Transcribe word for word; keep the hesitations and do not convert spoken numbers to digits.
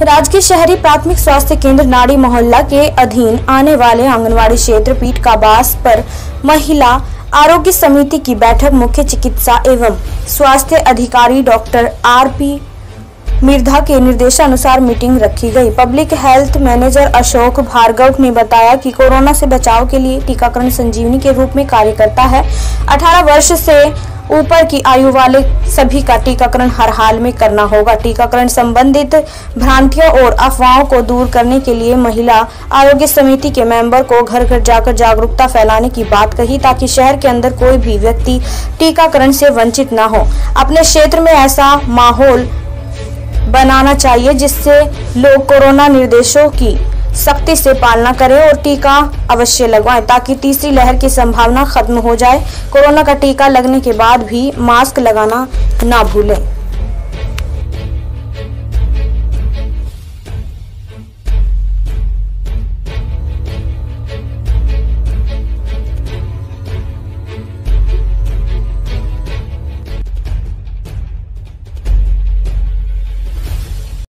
राजगीर शहरी प्राथमिक स्वास्थ्य केंद्र नाड़ी मोहल्ला के अधीन आने वाले आंगनवाड़ी क्षेत्र पीठ काबास पर महिला आरोग्य समिति की बैठक मुख्य चिकित्सा एवं स्वास्थ्य अधिकारी डॉक्टर आर पी मिर्धा के निर्देशानुसार मीटिंग रखी गई। Public health manager Ashok Bhargava ने बताया कि कोरोना से बचाव के लिए टीकाकरण संजीवनी के रूप में कार्य करता है। अठारह वर्ष से ऊपर की आयु वाले सभी का टीकाकरण हर हाल में करना होगा। टीकाकरण संबंधित भ्रांतियों और अफवाहों को दूर करने के लिए महिला आरोग्य समिति के मेंबर को घर घर जाकर जागरूकता फैलाने की बात कही, ताकि शहर के अंदर कोई भी व्यक्ति टीकाकरण से वंचित न हो। अपने क्षेत्र में ऐसा माहौल बनाना चाहिए जिससे लोग कोरोना निर्देशों की सख्ती से पालना करें और टीका अवश्य लगवाएं, ताकि तीसरी लहर की संभावना खत्म हो जाए। कोरोना का टीका लगने के बाद भी मास्क लगाना ना भूलें।